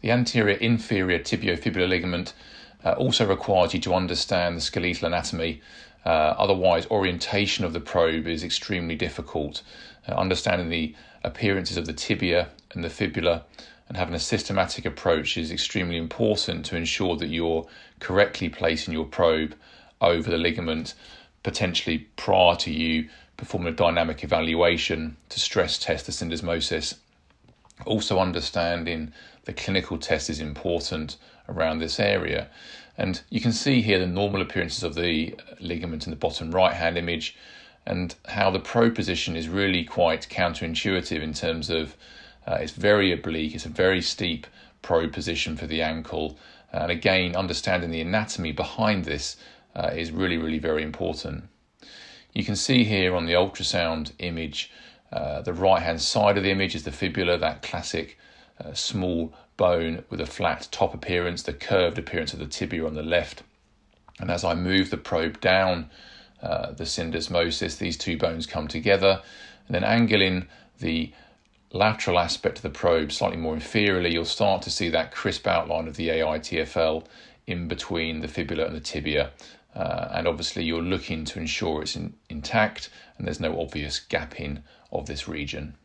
The anterior inferior tibiofibular ligament also requires you to understand the skeletal anatomy. Otherwise, orientation of the probe is extremely difficult. Understanding the appearances of the tibia and the fibula and having a systematic approach is extremely important to ensure that you're correctly placing your probe over the ligament, potentially prior to you performing a dynamic evaluation to stress test the syndesmosis. Also, understanding the clinical test is important around this area. And you can see here the normal appearances of the ligament in the bottom right hand image, and how the probe position is really quite counterintuitive in terms of it's very oblique, it's a very steep probe position for the ankle. And again, understanding the anatomy behind this is really very important. You can see here on the ultrasound image, the right hand side of the image is the fibula, that classic small bone with a flat top appearance, the curved appearance of the tibia on the left. And as I move the probe down the syndesmosis, these two bones come together, and then angling the lateral aspect of the probe slightly more inferiorly, you'll start to see that crisp outline of the AITFL in between the fibula and the tibia. And obviously you're looking to ensure it's intact and there's no obvious gapping of this region.